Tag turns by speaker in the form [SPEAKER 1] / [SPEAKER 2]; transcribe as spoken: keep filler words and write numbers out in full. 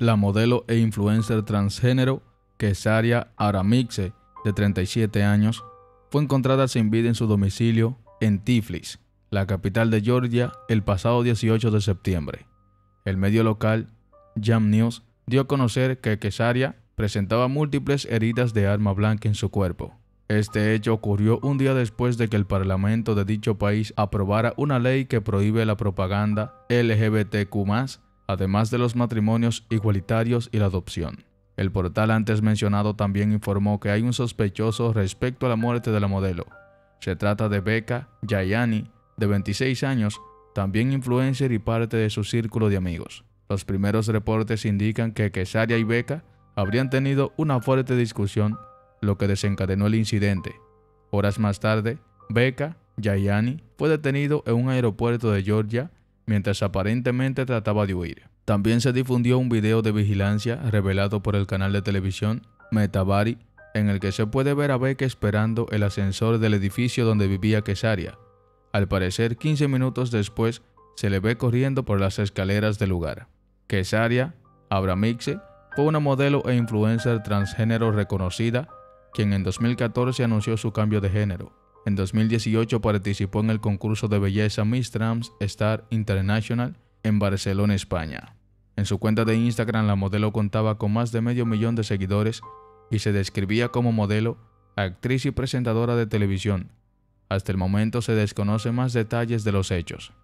[SPEAKER 1] La modelo e influencer transgénero Kesaria Aramixe, de treinta y siete años, fue encontrada sin vida en su domicilio en Tiflis, la capital de Georgia, el pasado dieciocho de septiembre. El medio local, Jam News, dio a conocer que Kesaria presentaba múltiples heridas de arma blanca en su cuerpo. Este hecho ocurrió un día después de que el parlamento de dicho país aprobara una ley que prohíbe la propaganda L G B T Q más, además de los matrimonios igualitarios y la adopción. El portal antes mencionado también informó que hay un sospechoso respecto a la muerte de la modelo. Se trata de Becca Yayani, de veintiséis años, también influencer y parte de su círculo de amigos. Los primeros reportes indican que Kesaria y Becca habrían tenido una fuerte discusión, lo que desencadenó el incidente. Horas más tarde, Becca Yayani fue detenido en un aeropuerto de Georgia mientras aparentemente trataba de huir. También se difundió un video de vigilancia revelado por el canal de televisión Metavari, en el que se puede ver a Becca esperando el ascensor del edificio donde vivía Kesaria. Al parecer, quince minutos después, se le ve corriendo por las escaleras del lugar. Kesaria Aramixe fue una modelo e influencer transgénero reconocida, quien en dos mil catorce anunció su cambio de género. En dos mil dieciocho participó en el concurso de belleza Miss Trans Star International en Barcelona, España. En su cuenta de Instagram, la modelo contaba con más de medio millón de seguidores y se describía como modelo, actriz y presentadora de televisión. Hasta el momento se desconocen más detalles de los hechos.